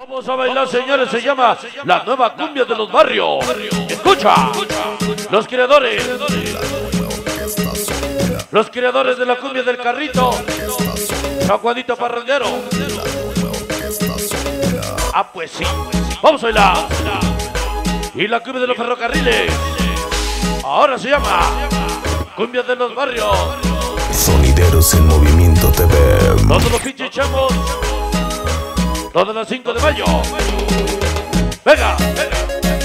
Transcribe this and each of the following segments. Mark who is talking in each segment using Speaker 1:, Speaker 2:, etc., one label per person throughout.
Speaker 1: Vamos a bailar, señores, se llama la nueva cumbia de los barrios. Escucha, los creadores de la cumbia del carrito, San Juanito Parrandero. Ah, pues sí, vamos a bailar. Y la cumbia de los ferrocarriles, ahora se llama cumbia de los barrios.
Speaker 2: Sonideros en Movimiento TV.
Speaker 1: Todos los pinches chamos, todas las 5 de mayo. Venga, venga.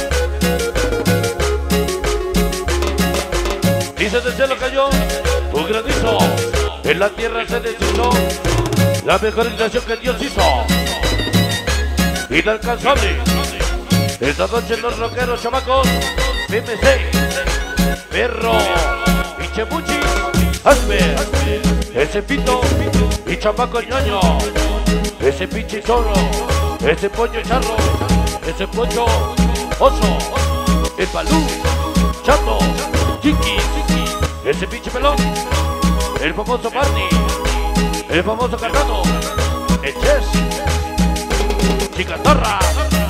Speaker 1: Dice del cielo cayó un granizo, en la tierra se deshizo la mejor creación que Dios hizo. Inalcanzable. Esta noche los rockeros chamacos, PMC, Perro, Pichemuchi, Asper, ese pito y chamaco ñoño, ese pinche zorro, ese pollo charro, ese pollo oso, el balú, chato, chiqui, ese pinche pelón, el famoso Barney, el famoso Cargado, el Chess, Chicatarra,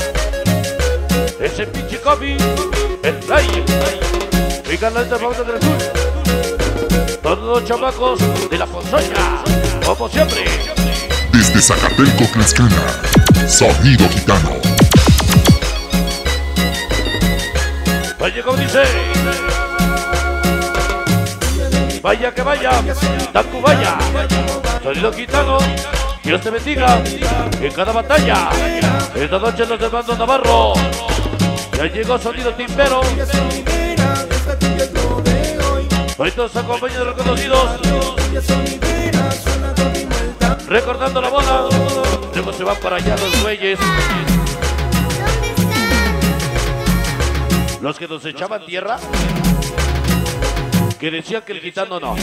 Speaker 1: ese pinche Kobe, el Fly, y canal de Fauna del Azul. Todos los chamacos de la Ponzoña, como siempre.
Speaker 3: Desde Zacatelco, Tlaxcala, Sonido Gitano.
Speaker 1: Vaya como dice. Vaya que vaya, Tacubaya. Sonido Gitano, Dios te bendiga en cada batalla. Esta noche los de Bando Navarro. Ya llegó Sonido Timbero. Hoy todos acompañan de reconocidos, recordando la boda. Luego se van para allá los güeyes, los que nos echaban tierra, que decían que el gitano no.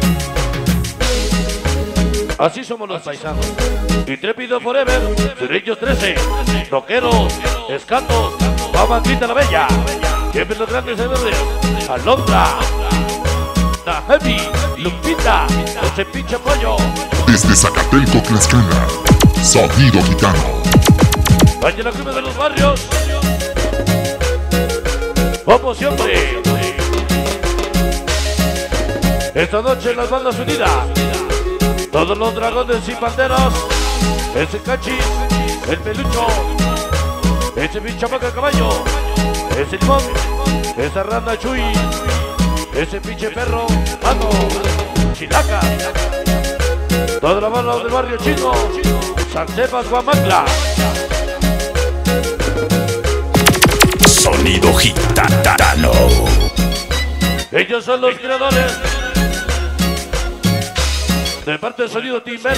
Speaker 1: Así somos los paisanos. Intrépido Forever, Cerrillos 13, Rockeros, Escatos, Babanquita la Bella, siempre los grandes héroes, Alondra, The Heavy, Lupita, ese pinche pollo.
Speaker 3: Desde Zacatelco, Tlaxcala, Sonido Gitano.
Speaker 1: Vaya la cumbia de los barrios, como siempre. Esta noche las bandas unidas, todos los dragones y panteras, ese cachis, el pelucho, ese pinche vaca caballo, ese limón, esa rana chuy, ese pinche perro, mano, chilaca, toda la banda del barrio chino, San Sebas, Guamantla.
Speaker 2: Sonido Gitano.
Speaker 1: Ellos son los creadores de parte del Sonido Timbero,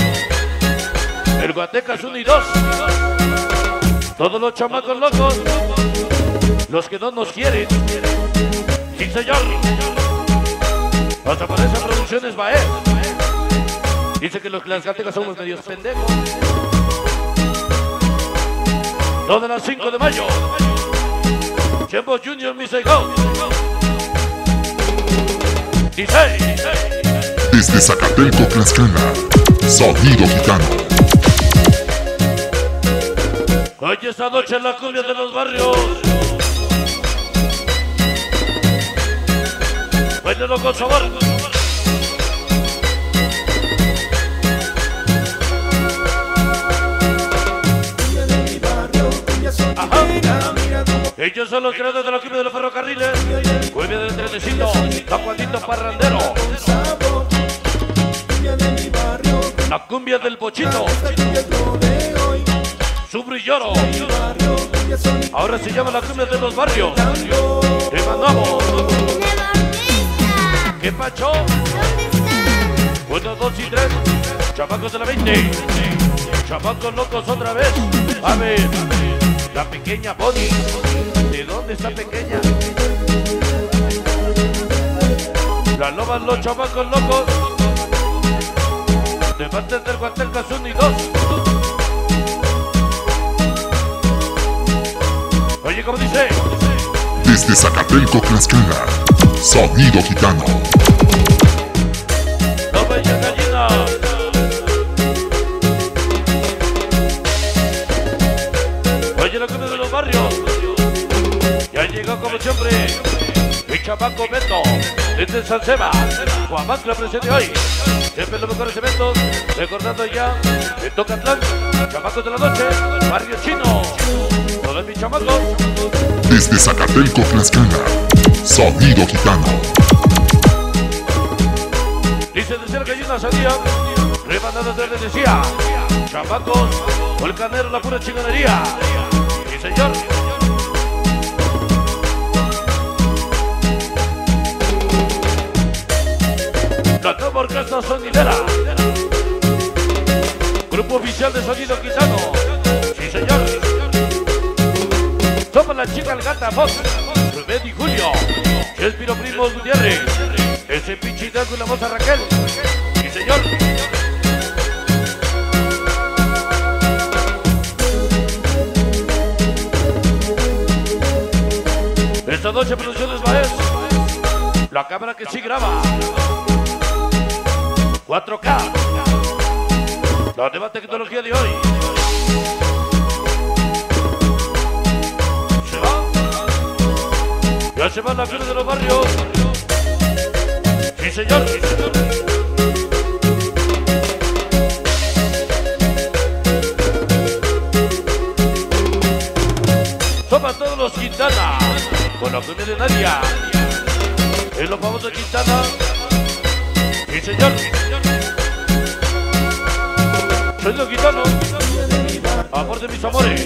Speaker 1: el Guatecas 1 y 2, todos los chamacos locos, los que no nos quieren. Sí, señor. Hasta para esas producciones va él. Dice que los tlaxcaltecas somos medios pendejos. Todas las 5 de mayo. Chembo Junior, Mr. Go. 16.
Speaker 3: Desde Zacatelco, Tlaxcala, Sonido Gitano.
Speaker 1: Hoy esta noche en la cumbia de los barrios. Bailalo con sabor. Ajá. Ellos son los creadores de la cumbia de los ferrocarriles, cumbia del trenecito, San Juanito Parrandero, la cumbia del bochito, su brilloro. Ahora se llama la cumbia de los barrios. Te mandamos. ¿Qué pacho? 1, 2 y 3. Chamacos de la 20. Chamacos locos otra vez. A ver, la pequeña Bonnie. ¿De dónde está pequeña? La loba, los chamacos locos. De parte del Guatecas 1 y 2. Oye, ¿cómo dice?
Speaker 3: Desde Zacatelco, Tlaxcala, Sonido Gitano.
Speaker 1: No vaya gallina. Oye, la cumbia de los barrios. Ya llegó como siempre mi chamaco Beto, desde San Seba, Huamantla presente hoy. Siempre los mejores eventos, recordando ya en Tocatlán, chamacos de la noche, barrio chino. Todos mis chamacos.
Speaker 3: Desde Zacatelco, Tlaxcala, Sonido Gitano.
Speaker 1: Dice de cerca hay una salida, remandadas de decía, chamacos, volcanero, la pura chingonería. Sí, señor. La nueva orquesta sonidera. Grupo oficial de sonido gitano. Sí, señor. Somos la chica el gata Fox, Rubén y Julio, Chespiro Primos Gutiérrez, ese pinchita con la moza Raquel. Sí, señor. Esta noche Producciones Baez, la cámara que sí graba 4K, la nueva tecnología de hoy. Se va, ya se va la fiesta de los barrios. Sí, señor. Sí, señor. Somos todos los Quintana, con la cumbia de Nadia, es lo famoso de Quintana. Sí, señor. Soy los gitanos, amor de mis amores.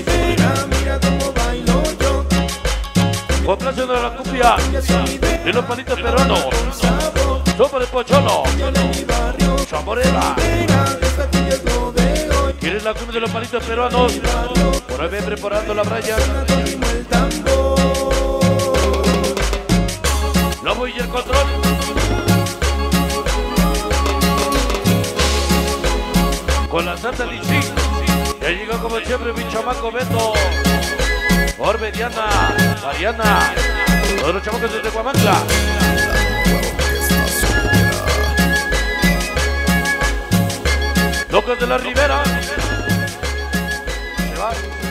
Speaker 1: Complaciendo a la cumbia de los palitos peruanos. Sopa de pocholo, chamorera. ¿Quieres la cumbia de los palitos peruanos? Por ahí ven preparando la braya. Lobo y el control. Con la Santa Lichi, ya llegó como siempre mi chamaco Beto, Orbe, Diana, Mariana, todos los chamacos desde Huamantla. Locos de la Ribera. Se va.